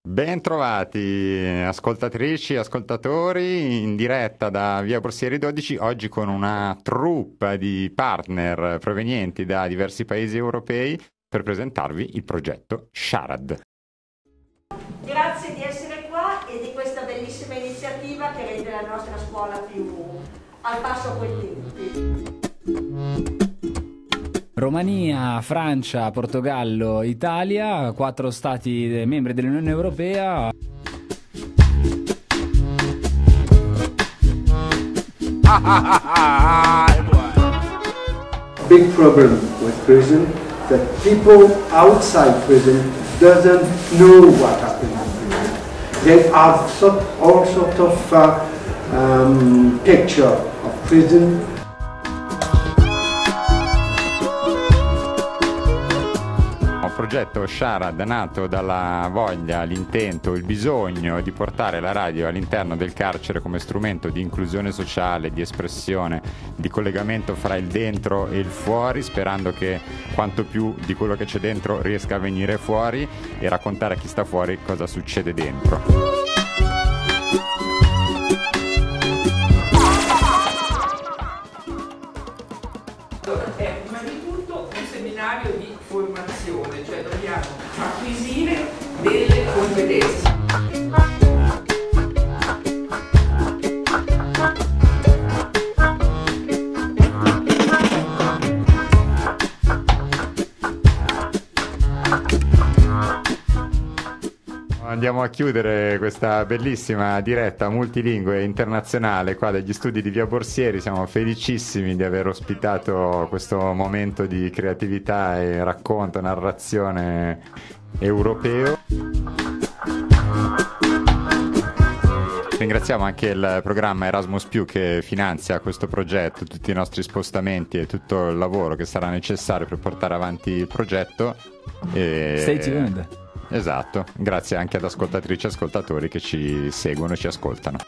Ben trovati ascoltatrici e ascoltatori in diretta da Via Borsieri 12, oggi con una troupe di partner provenienti da diversi paesi europei per presentarvi il progetto Sharad. Grazie di essere qua e di questa bellissima iniziativa che rende la nostra scuola più al passo coi tempi. Romania, Francia, Portogallo, Italia, 4 stati membri dell'Unione Europea. Big problem with prison that people outside prison doesn't know what happened in prison. They have all sort of picture of prison. Il progetto Sharad è nato dalla voglia, l'intento, il bisogno di portare la radio all'interno del carcere come strumento di inclusione sociale, di espressione, di collegamento fra il dentro e il fuori, sperando che quanto più di quello che c'è dentro riesca a venire fuori e raccontare a chi sta fuori cosa succede dentro. È prima di tutto un seminario di formazione, cioè dobbiamo acquisire delle competenze. Andiamo a chiudere questa bellissima diretta multilingue internazionale qua dagli studi di Via Borsieri. Siamo felicissimi di aver ospitato questo momento di creatività e racconto, narrazione europeo. Ringraziamo anche il programma Erasmus+, che finanzia questo progetto, tutti i nostri spostamenti e tutto il lavoro che sarà necessario per portare avanti il progetto. Stay tuned. Esatto, grazie anche ad ascoltatrici e ascoltatori che ci seguono e ci ascoltano.